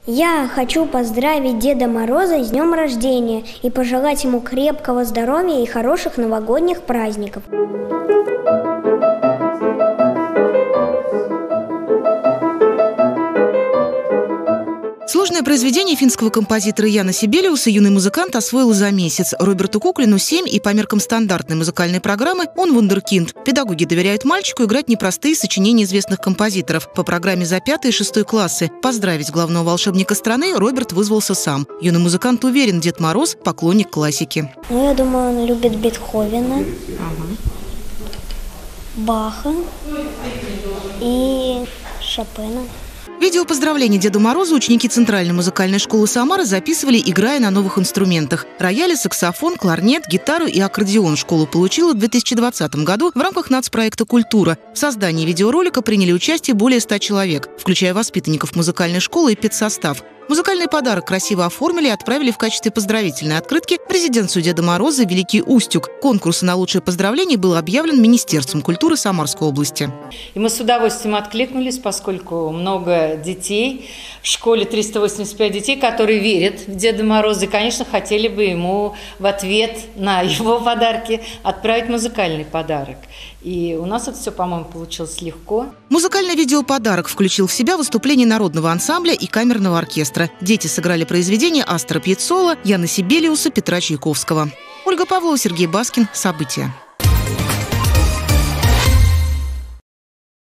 Я хочу поздравить Деда Мороза с днем рождения и пожелать ему крепкого здоровья и хороших новогодних праздников. Сложное произведение финского композитора Яна Сибелиуса юный музыкант освоил за месяц. Роберту Куклину 7, и по меркам стандартной музыкальной программы он вундеркинд. Педагоги доверяют мальчику играть непростые сочинения известных композиторов. По программе за 5 и 6 классы. Поздравить главного волшебника страны Роберт вызвался сам. Юный музыкант уверен, Дед Мороз – поклонник классики. Я думаю, он любит Бетховена, Баха и Шопена. Видео поздравления Деду Морозу ученики Центральной музыкальной школы Самары записывали, играя на новых инструментах. Рояли, саксофон, кларнет, гитару и аккордеон школа получила в 2020 году в рамках нацпроекта «Культура». В создании видеоролика приняли участие более 100 человек, включая воспитанников музыкальной школы и педсостав. Музыкальный подарок красиво оформили и отправили в качестве поздравительной открытки в резиденцию Деда Мороза Великий Устюг. Конкурс на лучшее поздравление был объявлен Министерством культуры Самарской области. И мы с удовольствием откликнулись, поскольку много детей, в школе 385 детей, которые верят в Деда Мороза и, конечно, хотели бы ему в ответ на его подарки отправить музыкальный подарок. И у нас это все, по-моему, получилось легко. Музыкальный видеоподарок включил в себя выступление народного ансамбля и камерного оркестра. Дети сыграли произведения Астора Пьяццола, Яна Сибелиуса, Петра Чайковского. Ольга Павлова, Сергей Баскин. События.